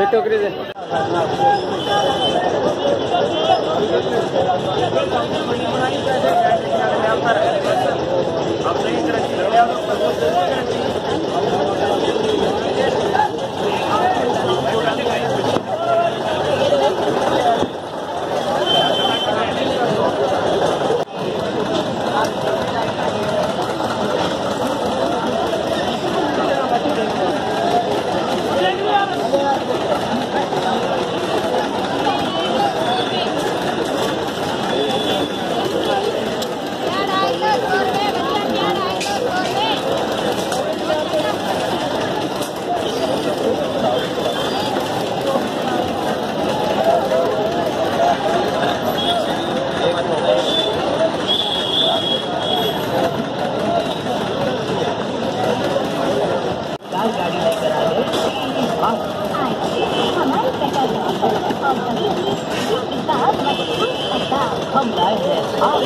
टोकरी से हम लाए हैं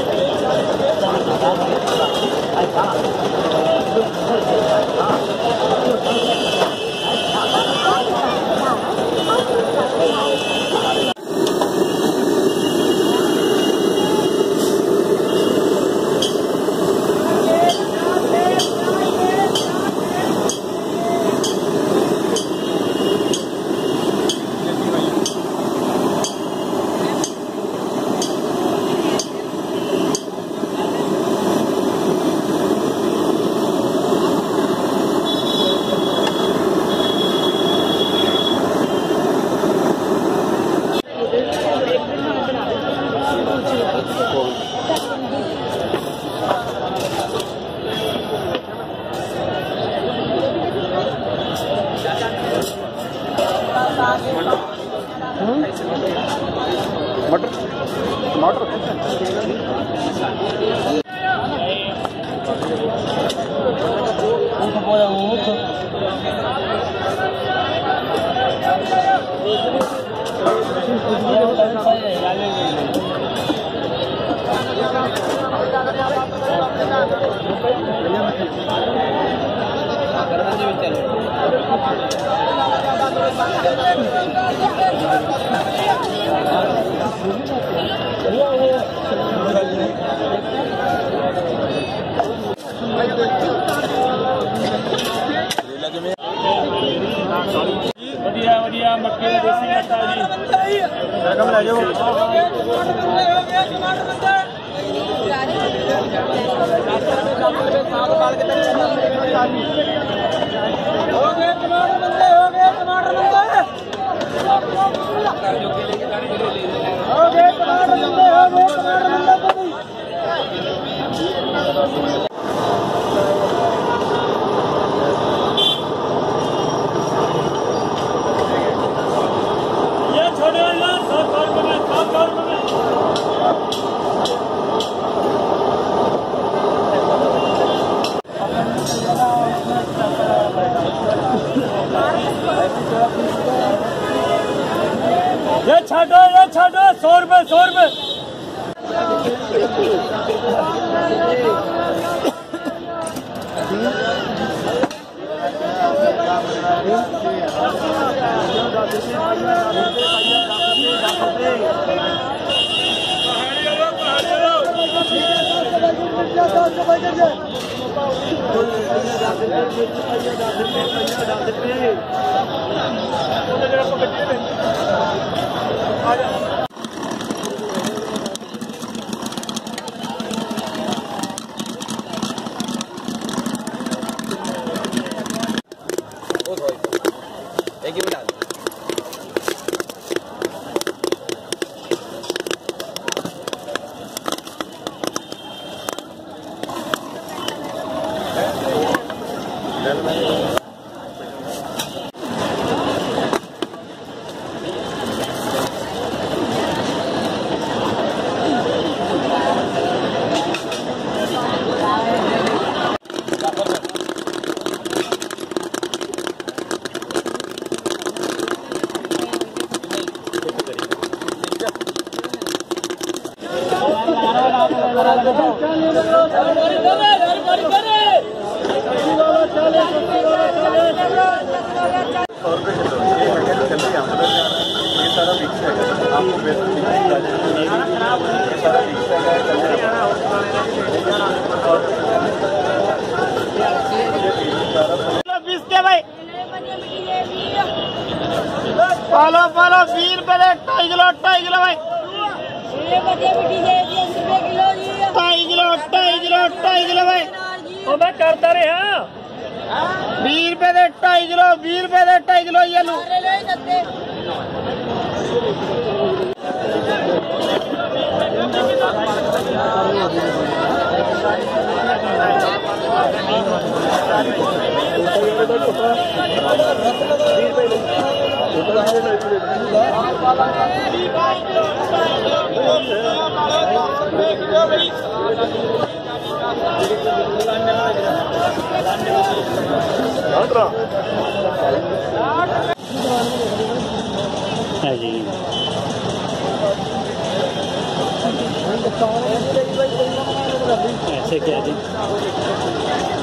मटर टमाटर बढ़िया मक्के में देसी आटा जी रकम ले जाओ ये छाटो 100 रुपए 100 रुपए एक ही मिला 100 रुपये किलो ये है चल रही है ये सारा मिक्स है आपको बेस्ट ये सारा मिक्स है 20 के भाई पालो पालो 20 रुपए 2.5 किलो भाई 2.5 किलो भाई ਉਹ ਮੈਂ ਕਰਦਾ ਰਿਹਾ 20 रुपए 2.5 किलो 20 रुपए 2.5 किलो ये लो है जी ऐसे क्या जी